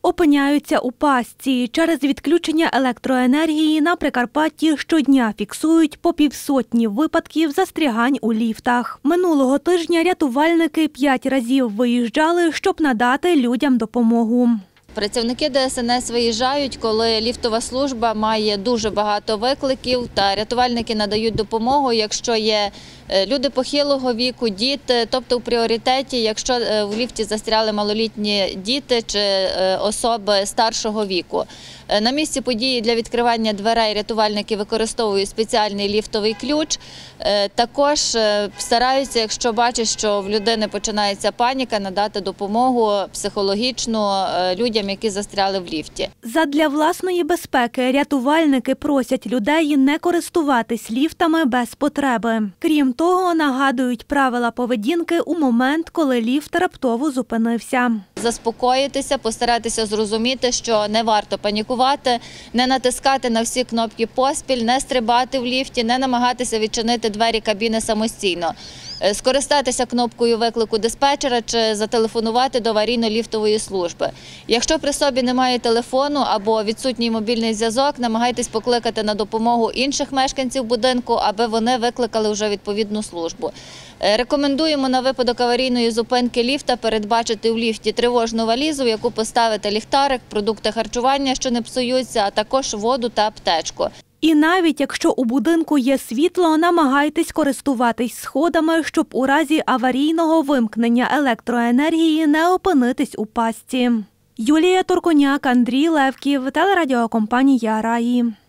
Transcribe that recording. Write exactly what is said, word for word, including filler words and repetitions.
опиняються у пастці. Через відключення електроенергії на Прикарпатті щодня фіксують по півсотні випадків застрягань у ліфтах. Минулого тижня рятувальники п'ять разів виїжджали, щоб надати людям допомогу. Працівники Де Ес Ен Ес виїжджають, коли ліфтова служба має дуже багато викликів, та рятувальники надають допомогу, якщо є люди похилого віку, діти, тобто у пріоритеті, якщо в ліфті застряли малолітні діти чи особи старшого віку. На місці події для відкривання дверей рятувальники використовують спеціальний ліфтовий ключ. Також стараються, якщо бачать, що в людини починається паніка, надати допомогу психологічну людям, які застряли в ліфті. Задля власної безпеки рятувальники просять людей не користуватись ліфтами без потреби. Крім того, нагадують правила поведінки у момент, коли ліфт раптово зупинився. Заспокоїтися, постаратися зрозуміти, що не варто панікувати, не натискати на всі кнопки поспіль, не стрибати в ліфті, не намагатися відчинити двері кабіни самостійно. Скористатися кнопкою виклику диспетчера чи зателефонувати до аварійно-ліфтової служби. Якщо при собі немає телефону або відсутній мобільний зв'язок, намагайтесь покликати на допомогу інших мешканців будинку, аби вони викликали вже відповідну службу. Рекомендуємо на випадок аварійної зупинки ліфта передбачити в ліфті тривожну валізу, в яку поставити ліхтарик, продукти харчування, що не псуються, а також воду та аптечку. І навіть якщо у будинку є світло, намагайтесь користуватись сходами, щоб у разі аварійного вимкнення електроенергії не опинитись у пастці. Юлія Турконяк, Андрій Левків, телерадіокомпанія «Раї».